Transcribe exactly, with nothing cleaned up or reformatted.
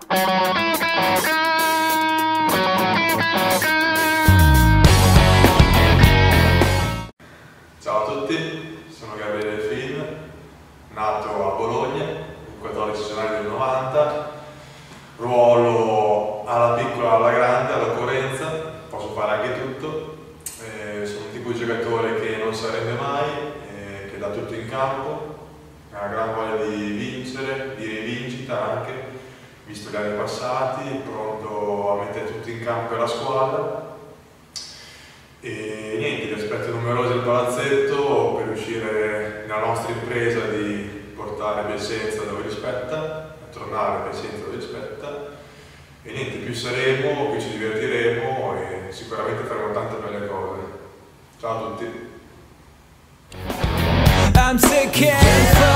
Ciao a tutti, sono Gabriele Delfin, nato a Bologna il quattordici gennaio del novanta, ruolo alla piccola alla grande, all'occorrenza, posso fare anche tutto, eh, sono un tipo di giocatore che non si arrende mai, eh, che dà tutto in campo, ha una gran voglia di vincere, di rivincita anche, visto gli anni passati, pronto a mettere tutto in campo per la squadra. E niente, li aspetto numerosi al palazzetto per riuscire nella nostra impresa di portare Piacenza dove rispetta, tornare a Piacenza dove rispetta. E niente, più saremo, più ci divertiremo e sicuramente faremo tante belle cose. Ciao a tutti!